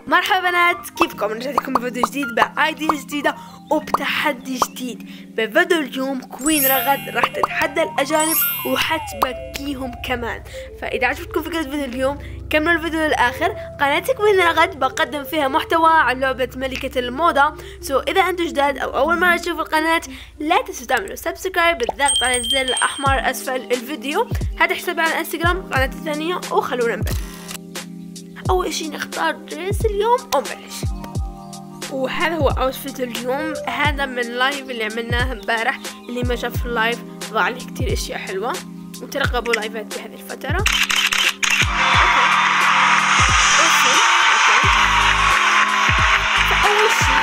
مرحبا بنات، كيفكم؟ رجعت لكم بفيديو جديد بآيديا جديدة وبتحدي جديد. بفيديو اليوم كوين رغد راح تتحدى الأجانب وحتبكيهم كمان. فإذا عجبتكم فكرة فيديو اليوم كملوا الفيديو للآخر. قناتي كوين رغد بقدم فيها محتوى عن لعبة ملكة الموضة. إذا أنتم جداد أو أول مرة تشوفوا القناة لا تنسوا تعملوا سبسكرايب بالضغط على الزر الأحمر أسفل الفيديو. هذا حسابي على الانستغرام، قناتي الثانية، وخلونا نبدأ. أول إشي نختار دريس اليوم ونبلش. وهذا هو اوتفيت اليوم. هذا من اللايف اللي عملناه امبارح. اللي ما شاف اللايف ضاع عليه كتير اشياء حلوة، وترقبوا لايفات بهذه الفترة. فأول شي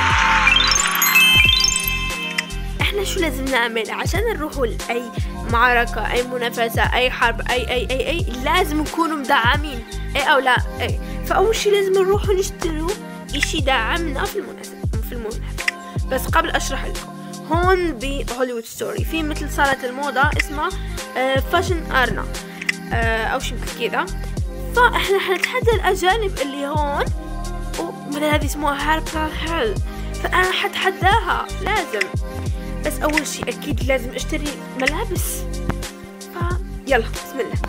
احنا شو لازم نعمل عشان نروحوا لأي معركة، أي منافسة، أي حرب، أي لازم نكونوا مدعمين، أي أو لا أي. فأول شي لازم نروحوا نشتروا إشي دعمنا في المنافسة. بس قبل أشرح لكم، هون بهوليوود ستوري في مثل صالة الموضة اسمها فاشن أرنا أو شي مثل كذا. فإحنا حنتحدى الأجانب اللي هون، ومثل هذه اسمها هاربر هيل، فأنا حتحداها لازم. بس أول شي أكيد لازم أشتري ملابس. يلا بسم الله.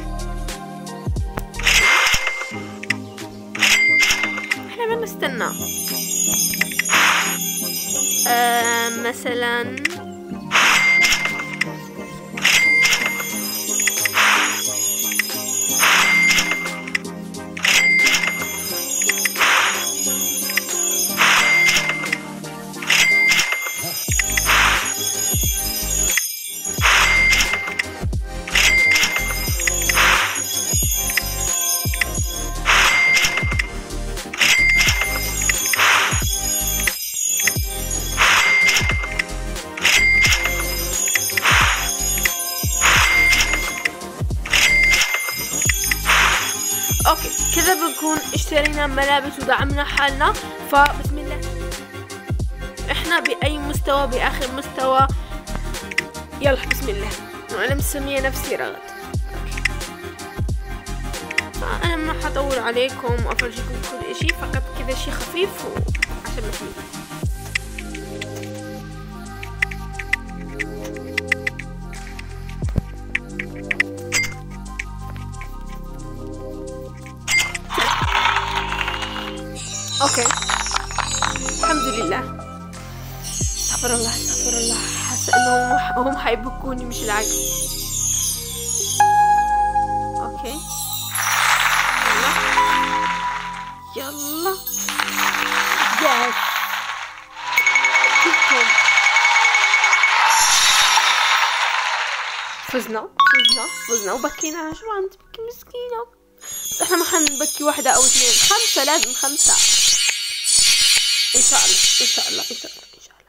إحنا ما نستنى مثلا اوكي كذا بنكون اشترينا ملابس ودعمنا حالنا. فبسم الله، احنا باي مستوى؟ باخر مستوى. يلا بسم الله. انا مسميه نفسي رغد. فانا ما حطول عليكم وافرجيكم كل اشي، فقط كذا شي خفيف عشان نفهم. اوكي الحمد لله. استغفر الله استغفر الله، حاسه انهم هم حيبكوني مش العكس. اوكي يلا يس كلكم فزنا وبكينا. شو عم تبكي مسكينه؟ بس احنا ما حنبكي واحدة او اثنين، 5، لازم 5 ان شاء الله ان شاء الله ان شاء الله ان شاء الله.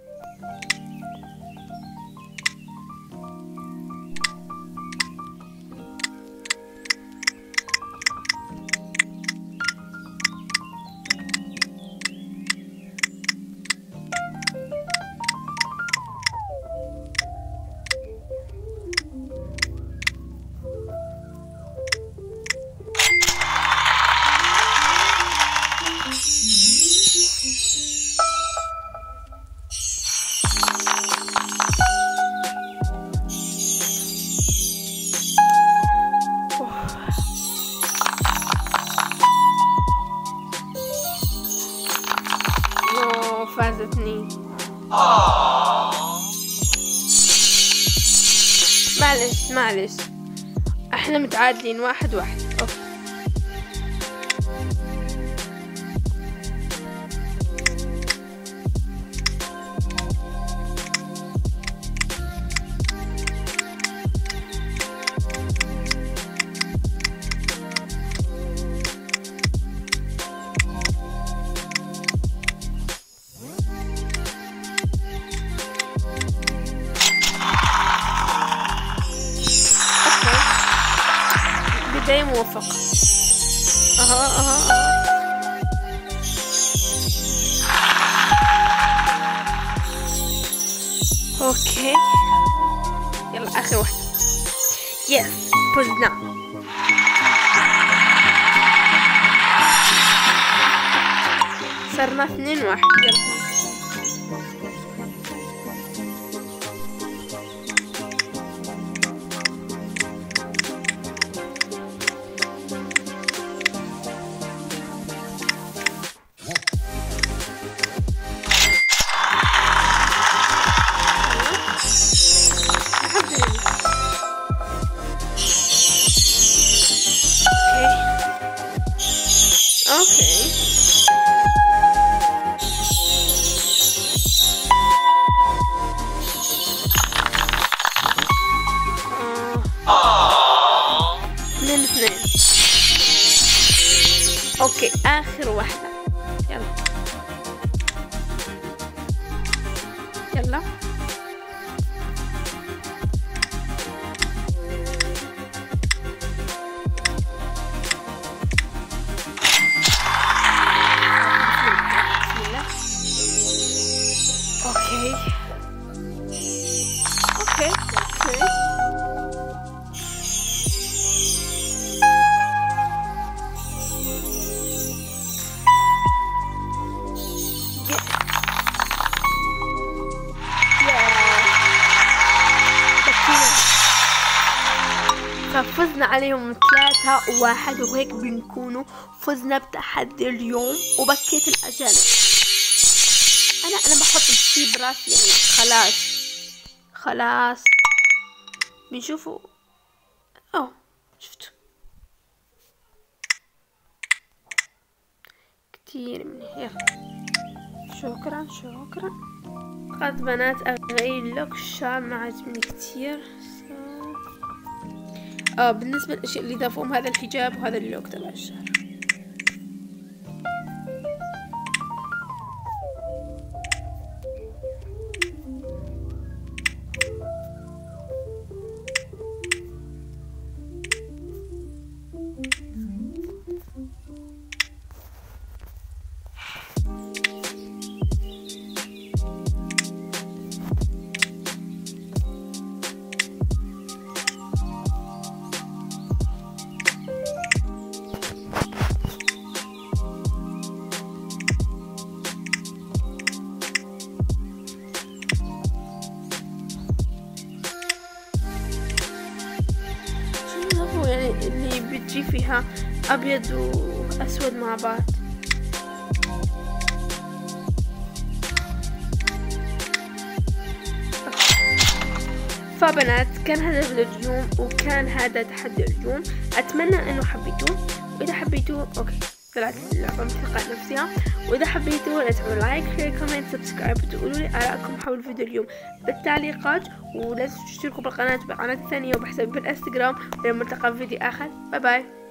فازتني. معلش احنا متعادلين 1-1. اوكي بداية موفقة. اوكي يلا اخر واحدة. يس فزنا. صرنا 2-1. يلا. اوكي. من 2. اوكي اخر واحدة. يلا يلا. اوكي اوكي اوكي. ففزنا عليهم 3-1 وهيك بنكونوا فزنا بتحدي اليوم وبكيت الأجانب. أنا بحط الشي براسي يعني خلاص بنشوفوا. شفتوا كتير منيح. يلا شكرا. قد بنات أغير لوك الشعر ما عجبني كتير. بالنسبة للأشياء اللي ضافوهم هذا الحجاب وهذا اللوك تبع الشعر. يعني اللي بتجي فيها أبيض وأسود مع بعض. فبنات كان هذا الفيديو اليوم وكان هذا تحدي اليوم. أتمنى أنه حبيتوه، وإذا حبيتوه أوكي طلعت اللعبة مثقة نفسها. وإذا حبيتوا لا تنسوا لايك شير كومنت سبسكرايب وتقولوا لي آراءكم حول الفيديو اليوم بالتعليقات. ولا تشتركوا بالقناة الثانية وبحسابي بالانستغرام. ولما نلتقى في فيديو آخر باي باي.